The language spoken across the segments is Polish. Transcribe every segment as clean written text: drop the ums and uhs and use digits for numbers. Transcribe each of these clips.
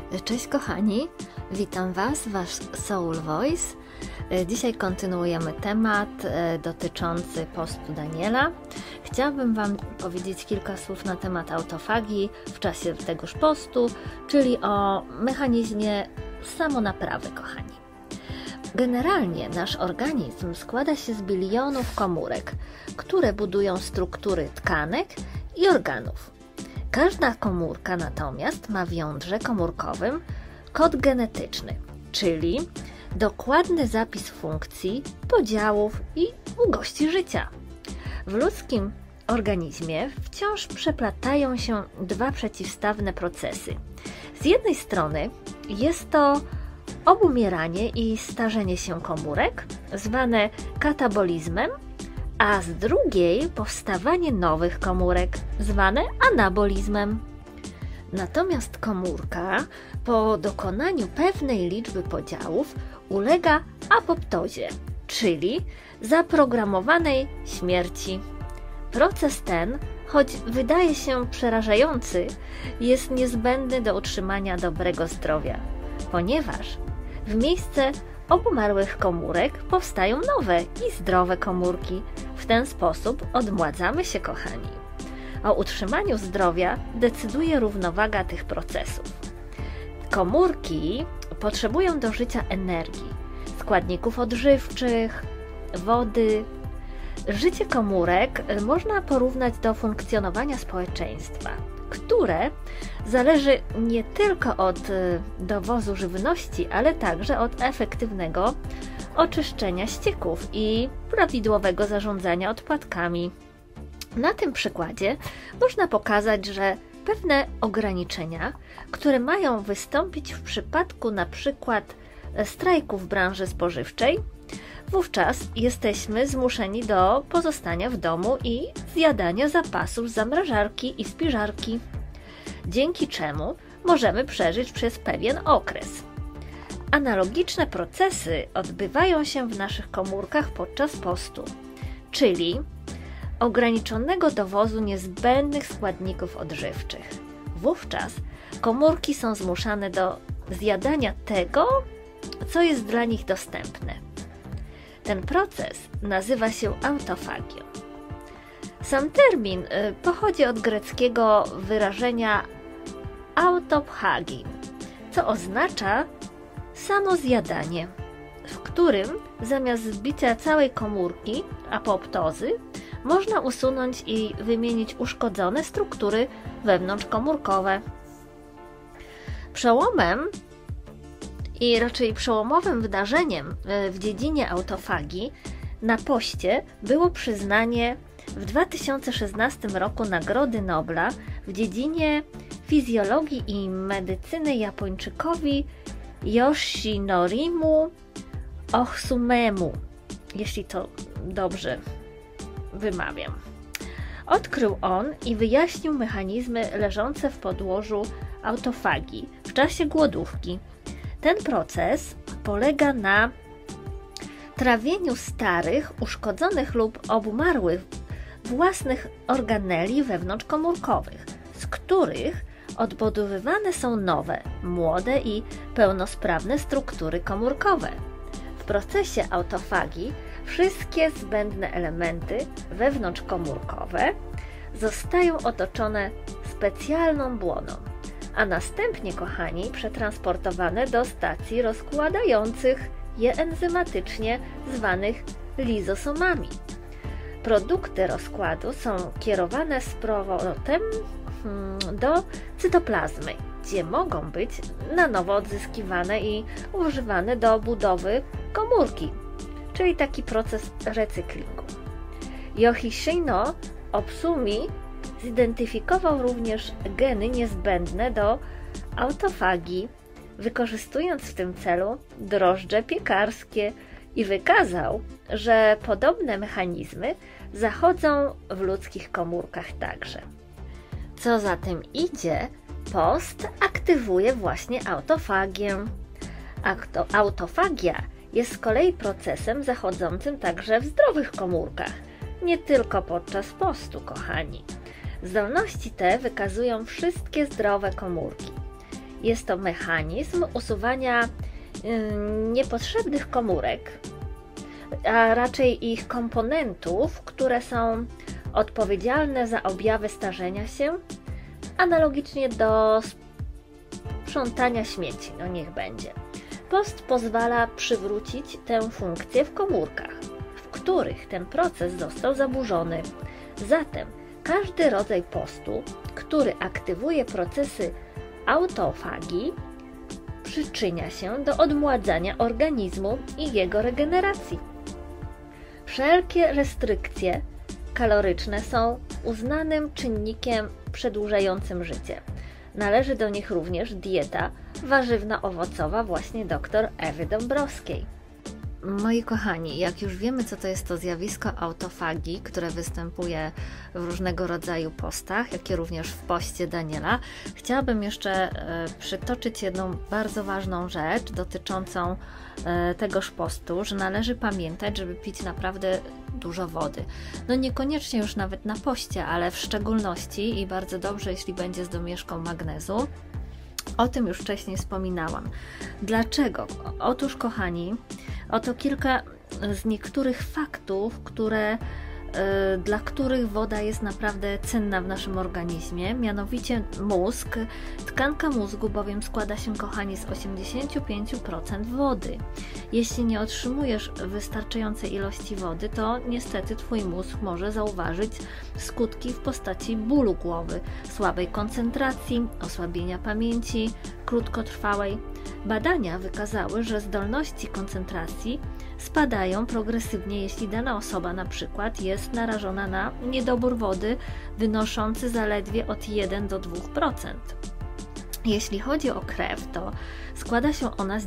Cześć kochani, witam Was, Wasz Soul Voice. Dzisiaj kontynuujemy temat dotyczący postu Daniela. Chciałabym Wam powiedzieć kilka słów na temat autofagii w czasie tegoż postu, czyli o mechanizmie samonaprawy, kochani. Generalnie nasz organizm składa się z bilionów komórek, które budują struktury tkanek i organów. Każda komórka natomiast ma w jądrze komórkowym kod genetyczny, czyli dokładny zapis funkcji, podziałów i długości życia. W ludzkim organizmie wciąż przeplatają się dwa przeciwstawne procesy. Z jednej strony jest to obumieranie i starzenie się komórek, zwane katabolizmem, a z drugiej powstawanie nowych komórek, zwane anabolizmem. Natomiast komórka po dokonaniu pewnej liczby podziałów ulega apoptozie, czyli zaprogramowanej śmierci. Proces ten, choć wydaje się przerażający, jest niezbędny do utrzymania dobrego zdrowia, ponieważ w miejsce obumarłych komórek powstają nowe i zdrowe komórki. W ten sposób odmładzamy się, kochani. O utrzymaniu zdrowia decyduje równowaga tych procesów. Komórki potrzebują do życia energii, składników odżywczych, wody. Życie komórek można porównać do funkcjonowania społeczeństwa, które zależy nie tylko od dowozu żywności, ale także od efektywnego oczyszczenia ścieków i prawidłowego zarządzania odpadkami. Na tym przykładzie można pokazać, że pewne ograniczenia, które mają wystąpić w przypadku na przykład strajku w branży spożywczej, wówczas jesteśmy zmuszeni do pozostania w domu i zjadania zapasów z zamrażarki i spiżarki, dzięki czemu możemy przeżyć przez pewien okres. Analogiczne procesy odbywają się w naszych komórkach podczas postu, czyli ograniczonego dowozu niezbędnych składników odżywczych. Wówczas komórki są zmuszane do zjadania tego, co jest dla nich dostępne. Ten proces nazywa się autofagią. Sam termin pochodzi od greckiego wyrażenia autophagi, co oznacza samozjadanie, w którym zamiast zbicia całej komórki, apoptozy, można usunąć i wymienić uszkodzone struktury wewnątrzkomórkowe. Przełomem i raczej przełomowym wydarzeniem w dziedzinie autofagii na poście było przyznanie w 2016 roku Nagrody Nobla w dziedzinie fizjologii i medycyny Japończykowi Yoshinorimu Ohsumemu, jeśli to dobrze wymawiam. Odkrył on i wyjaśnił mechanizmy leżące w podłożu autofagii w czasie głodówki. Ten proces polega na trawieniu starych, uszkodzonych lub obumarłych własnych organeli wewnątrzkomórkowych, z których odbudowywane są nowe, młode i pełnosprawne struktury komórkowe. W procesie autofagii wszystkie zbędne elementy wewnątrzkomórkowe zostają otoczone specjalną błoną, a następnie, kochani, przetransportowane do stacji rozkładających je enzymatycznie zwanych lizosomami. Produkty rozkładu są kierowane z powrotem do cytoplazmy, gdzie mogą być na nowo odzyskiwane i używane do budowy komórki, czyli taki proces recyklingu. Yoshihiro Ohsumi zidentyfikował również geny niezbędne do autofagii, wykorzystując w tym celu drożdże piekarskie i wykazał, że podobne mechanizmy zachodzą w ludzkich komórkach także. Co za tym idzie, post aktywuje właśnie autofagię. Autofagia jest z kolei procesem zachodzącym także w zdrowych komórkach, nie tylko podczas postu, kochani. Zdolności te wykazują wszystkie zdrowe komórki. Jest to mechanizm usuwania niepotrzebnych komórek, a raczej ich komponentów, które są odpowiedzialne za objawy starzenia się, analogicznie do sprzątania śmieci, no niech będzie. Post pozwala przywrócić tę funkcję w komórkach, w których ten proces został zaburzony. Zatem każdy rodzaj postu, który aktywuje procesy autofagii, przyczynia się do odmładzania organizmu i jego regeneracji. Wszelkie restrykcje kaloryczne są uznanym czynnikiem przedłużającym życie. Należy do nich również dieta warzywno-owocowa właśnie dr Ewy Dąbrowskiej. Moi kochani, jak już wiemy, co to jest to zjawisko autofagii, które występuje w różnego rodzaju postach, jak i również w poście Daniela, chciałabym jeszcze przytoczyć jedną bardzo ważną rzecz dotyczącą tegoż postu, że należy pamiętać, żeby pić naprawdę dużo wody. No niekoniecznie już nawet na poście, ale w szczególności i bardzo dobrze, jeśli będzie z domieszką magnezu. O tym już wcześniej wspominałam. Dlaczego? Otóż, kochani, oto kilka z niektórych faktów, dla których woda jest naprawdę cenna w naszym organizmie, mianowicie mózg. Tkanka mózgu bowiem składa się, kochani, z 85% wody. Jeśli nie otrzymujesz wystarczającej ilości wody, to niestety Twój mózg może zauważyć skutki w postaci bólu głowy, słabej koncentracji, osłabienia pamięci, krótkotrwałej. Badania wykazały, że zdolności koncentracji spadają progresywnie, jeśli dana osoba na przykład jest narażona na niedobór wody wynoszący zaledwie od 1 do 2%. Jeśli chodzi o krew, to składa się ona z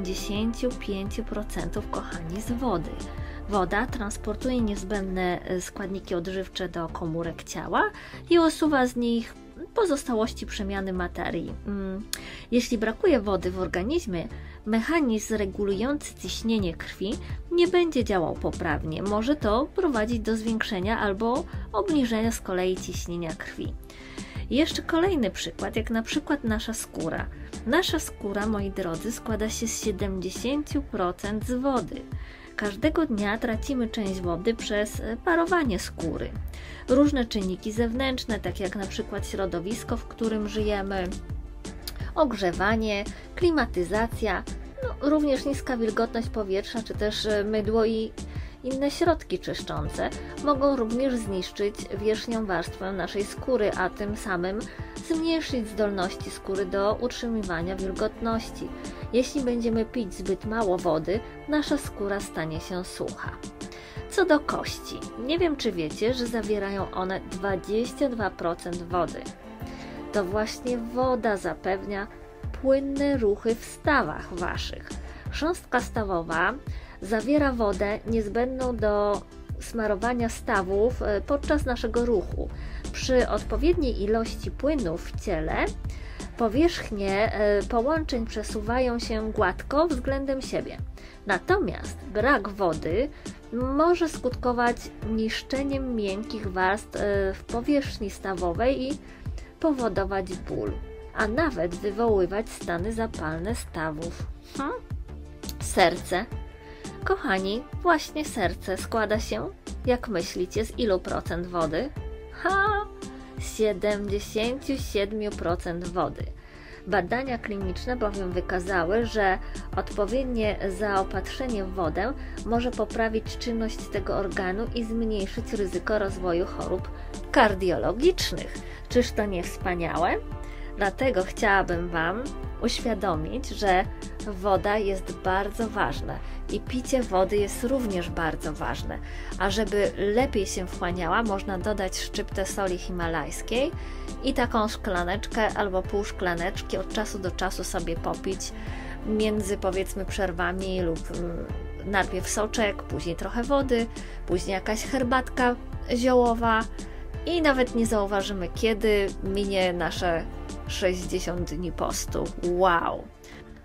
95%, kochani, z wody. Woda transportuje niezbędne składniki odżywcze do komórek ciała i usuwa z nich pozostałości przemiany materii. Jeśli brakuje wody w organizmie, mechanizm regulujący ciśnienie krwi nie będzie działał poprawnie. Może to prowadzić do zwiększenia albo obniżenia z kolei ciśnienia krwi. I jeszcze kolejny przykład, jak na przykład nasza skóra. Nasza skóra, moi drodzy, składa się z 70% z wody. Każdego dnia tracimy część wody przez parowanie skóry. Różne czynniki zewnętrzne, takie jak na przykład środowisko, w którym żyjemy, ogrzewanie, klimatyzacja, również niska wilgotność powietrza, czy też mydło i inne środki czyszczące mogą również zniszczyć wierzchnią warstwę naszej skóry, a tym samym zmniejszyć zdolności skóry do utrzymywania wilgotności. Jeśli będziemy pić zbyt mało wody, nasza skóra stanie się sucha. Co do kości, nie wiem, czy wiecie, że zawierają one 22% wody. To właśnie woda zapewnia płynne ruchy w stawach waszych. Chrząstka stawowa zawiera wodę niezbędną do smarowania stawów podczas naszego ruchu. Przy odpowiedniej ilości płynów w ciele powierzchnie połączeń przesuwają się gładko względem siebie. Natomiast brak wody może skutkować niszczeniem miękkich warstw w powierzchni stawowej i powodować ból, a nawet wywoływać stany zapalne stawów. Serce. Kochani, właśnie serce składa się, jak myślicie, z ilu procent wody? 77% wody. Badania kliniczne bowiem wykazały, że odpowiednie zaopatrzenie w wodę może poprawić czynność tego organu i zmniejszyć ryzyko rozwoju chorób kardiologicznych. Czyż to nie wspaniałe? Dlatego chciałabym Wam uświadomić, że woda jest bardzo ważna i picie wody jest również bardzo ważne. A żeby lepiej się wchłaniała, można dodać szczyptę soli himalajskiej i taką szklaneczkę albo pół szklaneczki od czasu do czasu sobie popić między, powiedzmy, przerwami lub najpierw soczek, później trochę wody, później jakaś herbatka ziołowa i nawet nie zauważymy, kiedy minie nasze 60 dni postu. Wow!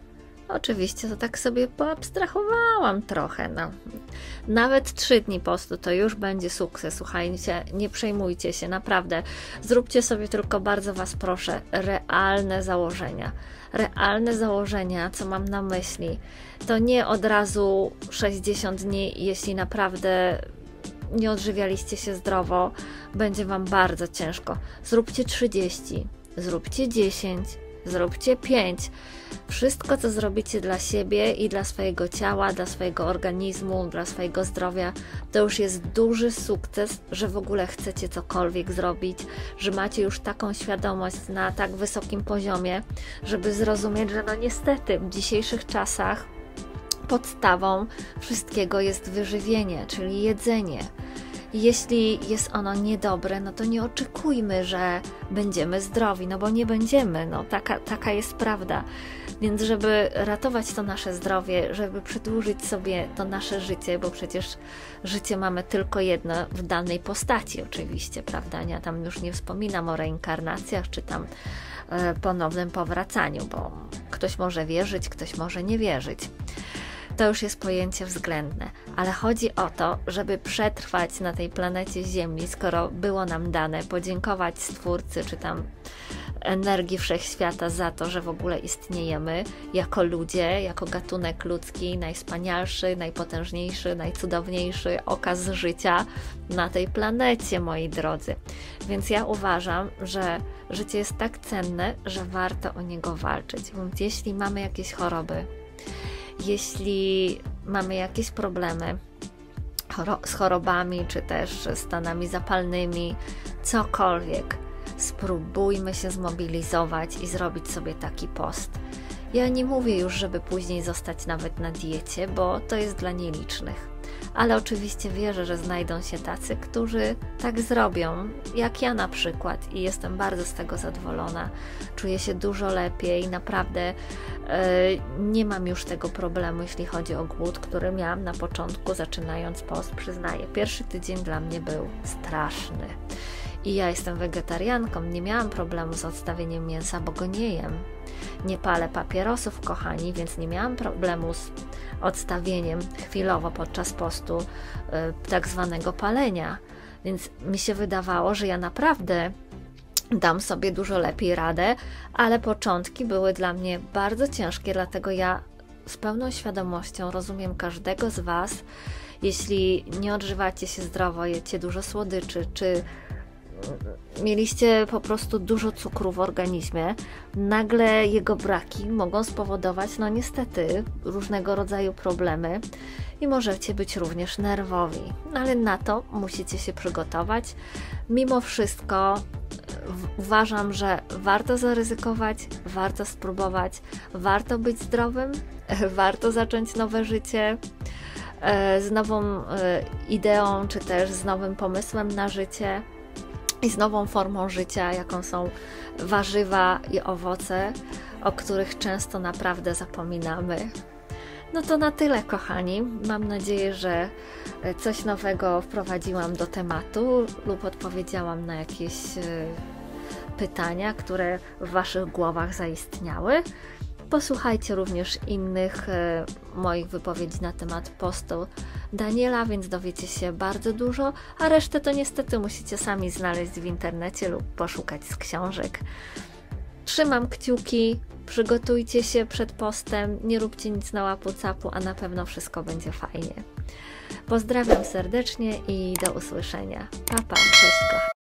Oczywiście to tak sobie poabstrahowałam trochę. No. Nawet 3 dni postu to już będzie sukces. Słuchajcie, nie przejmujcie się, naprawdę. Zróbcie sobie tylko, bardzo Was proszę, realne założenia. Realne założenia, co mam na myśli, to nie od razu 60 dni, jeśli naprawdę nie odżywialiście się zdrowo, będzie Wam bardzo ciężko. Zróbcie 30, zróbcie 10, zróbcie 5. Wszystko, co zrobicie dla siebie i dla swojego ciała, dla swojego organizmu, dla swojego zdrowia, to już jest duży sukces, że w ogóle chcecie cokolwiek zrobić, że macie już taką świadomość na tak wysokim poziomie, żeby zrozumieć, że no niestety w dzisiejszych czasach podstawą wszystkiego jest wyżywienie, czyli jedzenie. Jeśli jest ono niedobre, no to nie oczekujmy, że będziemy zdrowi, no bo nie będziemy, no taka jest prawda. Więc żeby ratować to nasze zdrowie, żeby przedłużyć sobie to nasze życie, bo przecież życie mamy tylko jedno w danej postaci oczywiście, prawda? Ja tam już nie wspominam o reinkarnacjach, czy tam ponownym powracaniu, bo ktoś może wierzyć, ktoś może nie wierzyć. To już jest pojęcie względne, ale chodzi o to, żeby przetrwać na tej planecie Ziemi, skoro było nam dane, podziękować Stwórcy, czy tam energii wszechświata za to, że w ogóle istniejemy jako ludzie, jako gatunek ludzki, najwspanialszy, najpotężniejszy, najcudowniejszy okaz życia na tej planecie, moi drodzy. Więc ja uważam, że życie jest tak cenne, że warto o niego walczyć. Więc jeśli mamy jakieś choroby, jeśli mamy jakieś problemy z chorobami, czy też stanami zapalnymi, cokolwiek, spróbujmy się zmobilizować i zrobić sobie taki post. Ja nie mówię już, żeby później zostać nawet na diecie, bo to jest dla nielicznych. Ale oczywiście wierzę, że znajdą się tacy, którzy tak zrobią, jak ja na przykład, i jestem bardzo z tego zadowolona. Czuję się dużo lepiej, naprawdę nie mam już tego problemu, jeśli chodzi o głód, który miałam na początku, zaczynając post, przyznaję. Pierwszy tydzień dla mnie był straszny. I ja jestem wegetarianką, nie miałam problemu z odstawieniem mięsa, bo go nie jem. Nie palę papierosów, kochani, więc nie miałam problemu z odstawieniem chwilowo podczas postu tak zwanego palenia. Więc mi się wydawało, że ja naprawdę dam sobie dużo lepiej radę, ale początki były dla mnie bardzo ciężkie, dlatego ja z pełną świadomością rozumiem każdego z Was. Jeśli nie odżywacie się zdrowo, jecie dużo słodyczy, czy mieliście po prostu dużo cukru w organizmie, nagle jego braki mogą spowodować, no niestety, różnego rodzaju problemy i możecie być również nerwowi. Ale na to musicie się przygotować. Mimo wszystko uważam, że warto zaryzykować, warto spróbować, warto być zdrowym, warto zacząć nowe życie z nową ideą, czy też z nowym pomysłem na życie i z nową formą życia, jaką są warzywa i owoce, o których często naprawdę zapominamy. No to na tyle, kochani. Mam nadzieję, że coś nowego wprowadziłam do tematu lub odpowiedziałam na jakieś pytania, które w Waszych głowach zaistniały. Posłuchajcie również innych moich wypowiedzi na temat postu Daniela, więc dowiecie się bardzo dużo, a resztę to niestety musicie sami znaleźć w internecie lub poszukać z książek. Trzymam kciuki, przygotujcie się przed postem, nie róbcie nic na łapu-capu, a na pewno wszystko będzie fajnie. Pozdrawiam serdecznie i do usłyszenia. Pa, pa, cześć kochani.